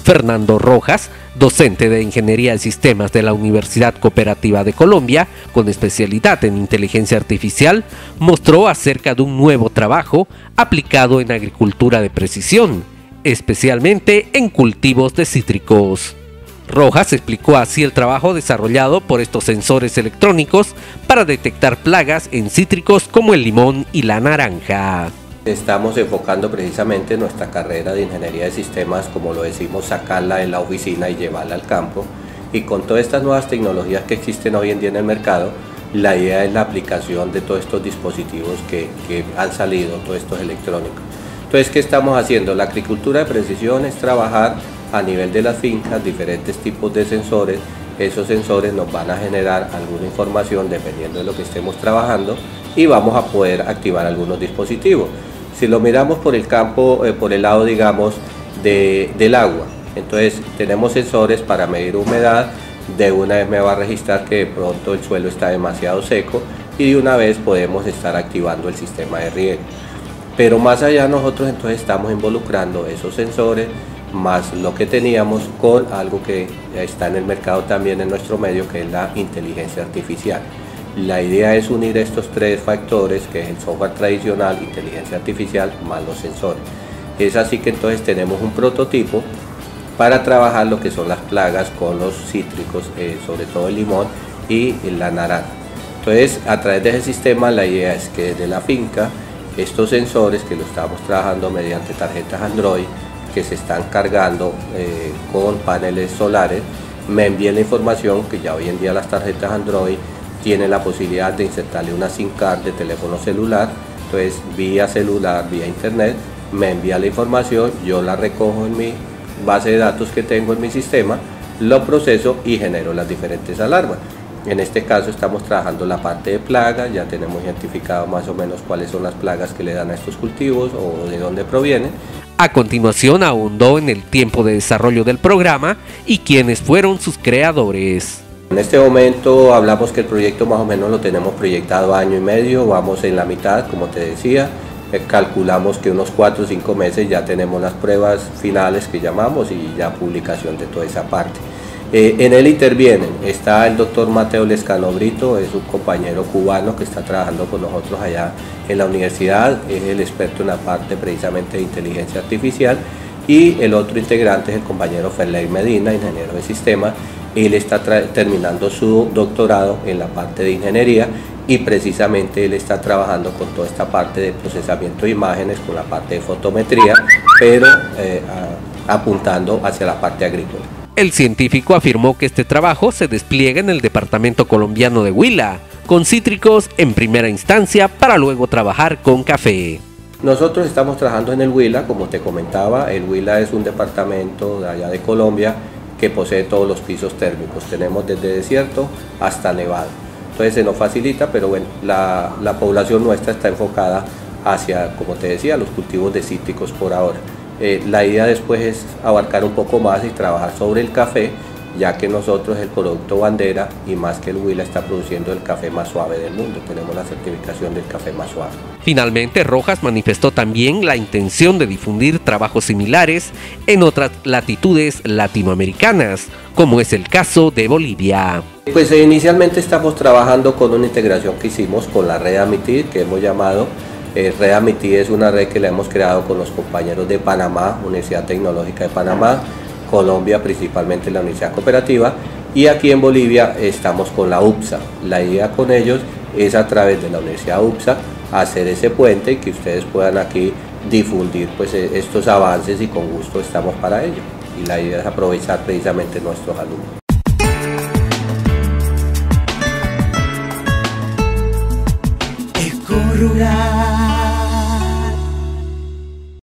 Fernando Rojas, docente de Ingeniería de Sistemas de la Universidad Cooperativa de Colombia, con especialidad en inteligencia artificial, mostró acerca de un nuevo trabajo aplicado en agricultura de precisión, especialmente en cultivos de cítricos. Rojas explicó así el trabajo desarrollado por estos sensores electrónicos para detectar plagas en cítricos como el limón y la naranja. Estamos enfocando precisamente nuestra carrera de ingeniería de sistemas, como lo decimos, sacarla de la oficina y llevarla al campo. Y con todas estas nuevas tecnologías que existen hoy en día en el mercado, la idea es la aplicación de todos estos dispositivos que han salido, todos estos electrónicos. Entonces, ¿qué estamos haciendo? La agricultura de precisión es trabajar a nivel de las fincas, diferentes tipos de sensores. Esos sensores nos van a generar alguna información dependiendo de lo que estemos trabajando y vamos a poder activar algunos dispositivos. Si lo miramos por el campo, por el lado, digamos, del agua, entonces tenemos sensores para medir humedad. De una vez me va a registrar que de pronto el suelo está demasiado seco y de una vez podemos estar activando el sistema de riego. Pero más allá nosotros entonces estamos involucrando esos sensores más lo que teníamos con algo que está en el mercado también en nuestro medio, que es la inteligencia artificial. La idea es unir estos tres factores, que es el software tradicional, inteligencia artificial, más los sensores. Es así que entonces tenemos un prototipo para trabajar lo que son las plagas con los cítricos, sobre todo el limón y la naranja. Entonces, a través de ese sistema, la idea es que desde la finca, estos sensores que lo estamos trabajando mediante tarjetas Android, que se están cargando con paneles solares, me envíen la información, que ya hoy en día las tarjetas Android tienen la posibilidad de insertarle una SIM card de teléfono celular. Entonces, vía celular, vía internet, me envía la información, yo la recojo en mi base de datos que tengo en mi sistema, lo proceso y genero las diferentes alarmas. En este caso estamos trabajando la parte de plagas, ya tenemos identificado más o menos cuáles son las plagas que le dan a estos cultivos o de dónde provienen. A continuación ahondó en el tiempo de desarrollo del programa y quiénes fueron sus creadores. En este momento hablamos que el proyecto más o menos lo tenemos proyectado año y medio, vamos en la mitad, como te decía. Calculamos que unos 4 o 5 meses ya tenemos las pruebas finales que llamamos y ya publicación de toda esa parte. En él intervienen, está el doctor Mateo Lescano Brito, es un compañero cubano que está trabajando con nosotros allá en la universidad, es el experto en la parte precisamente de inteligencia artificial, y el otro integrante es el compañero Ferley Medina, ingeniero de sistemas. Él está terminando su doctorado en la parte de ingeniería y precisamente él está trabajando con toda esta parte de procesamiento de imágenes, con la parte de fotometría, pero apuntando hacia la parte agrícola. El científico afirmó que este trabajo se despliega en el departamento colombiano de Huila, con cítricos en primera instancia para luego trabajar con café. Nosotros estamos trabajando en el Huila, como te comentaba. El Huila es un departamento de allá de Colombia que posee todos los pisos térmicos. Tenemos desde desierto hasta nevado. Entonces se nos facilita, pero bueno, la población nuestra está enfocada hacia, como te decía, los cultivos de cítricos por ahora. La idea después es abarcar un poco más y trabajar sobre el café, ya que nosotros el producto bandera y más que el Huila está produciendo el café más suave del mundo. Tenemos la certificación del café más suave. Finalmente, Rojas manifestó también la intención de difundir trabajos similares en otras latitudes latinoamericanas, como es el caso de Bolivia. Pues inicialmente estamos trabajando con una integración que hicimos con la red Amitir, que hemos llamado Red Amitir. Es una red que la hemos creado con los compañeros de Panamá, Universidad Tecnológica de Panamá, Colombia, principalmente la Universidad Cooperativa, y aquí en Bolivia estamos con la UPSA. La idea con ellos es a través de la Universidad UPSA hacer ese puente y que ustedes puedan aquí difundir pues estos avances, y con gusto estamos para ello. Y la idea es aprovechar precisamente nuestros alumnos. Eco Rural.